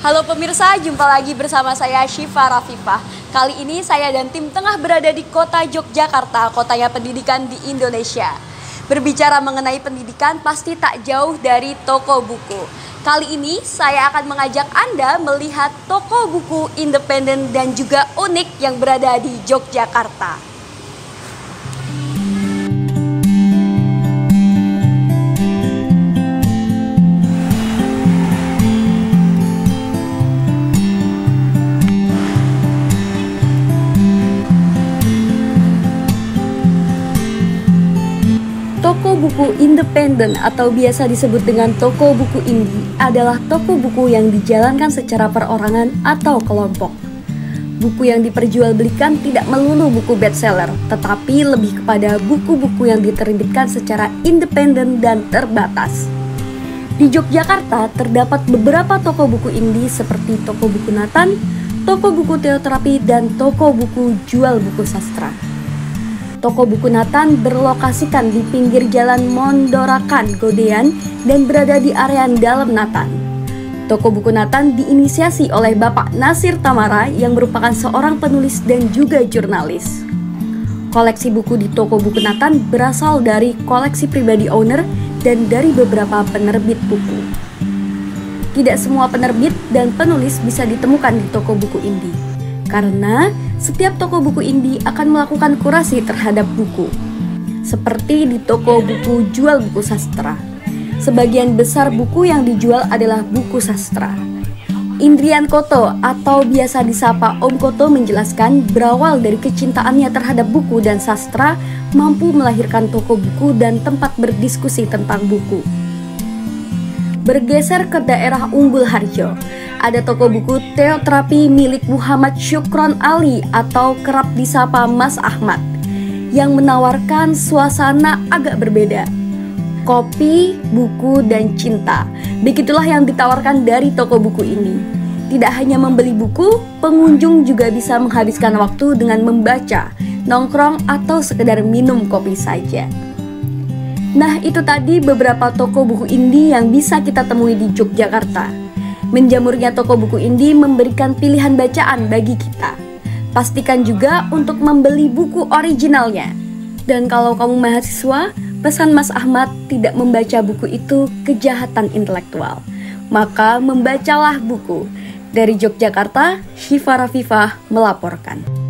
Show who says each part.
Speaker 1: Halo pemirsa, jumpa lagi bersama saya Syifa Rafifah. Kali ini saya dan tim tengah berada di kota Yogyakarta, kotanya pendidikan di Indonesia. Berbicara mengenai pendidikan pasti tak jauh dari toko buku. Kali ini saya akan mengajak Anda melihat toko buku independen dan juga unik yang berada di Yogyakarta. Toko buku independen atau biasa disebut dengan toko buku indie adalah toko buku yang dijalankan secara perorangan atau kelompok. Buku yang diperjualbelikan tidak melulu buku bestseller, tetapi lebih kepada buku-buku yang diterbitkan secara independen dan terbatas. Di Yogyakarta terdapat beberapa toko buku indie seperti toko buku Nathan, toko buku Teoterapi, dan toko buku jual buku sastra. Toko buku Nathan berlokasikan di pinggir jalan Mondorakan, Godean, dan berada di area dalam Nathan. Toko buku Nathan diinisiasi oleh Bapak Nasir Tamara yang merupakan seorang penulis dan juga jurnalis. Koleksi buku di toko buku Nathan berasal dari koleksi pribadi owner dan dari beberapa penerbit buku. Tidak semua penerbit dan penulis bisa ditemukan di toko buku indie, karena setiap toko buku indie akan melakukan kurasi terhadap buku. Seperti di toko buku jual buku sastra, sebagian besar buku yang dijual adalah buku sastra. Indrian Koto atau biasa disapa Om Koto menjelaskan berawal dari kecintaannya terhadap buku dan sastra mampu melahirkan toko buku dan tempat berdiskusi tentang buku. Bergeser ke daerah Unggul Harjo, ada toko buku Teoterapi milik Muhammad Syukron Ali atau kerap disapa Mas Ahmad yang menawarkan suasana agak berbeda. Kopi, buku, dan cinta. Begitulah yang ditawarkan dari toko buku ini. Tidak hanya membeli buku, pengunjung juga bisa menghabiskan waktu dengan membaca, nongkrong, atau sekedar minum kopi saja. Nah, itu tadi beberapa toko buku indie yang bisa kita temui di Yogyakarta. Menjamurnya toko buku indie memberikan pilihan bacaan bagi kita. Pastikan juga untuk membeli buku originalnya. Dan kalau kamu mahasiswa, pesan Mas Ahmad tidak membaca buku itu kejahatan intelektual. Maka membacalah buku. Dari Yogyakarta, Syifa Rafifah melaporkan.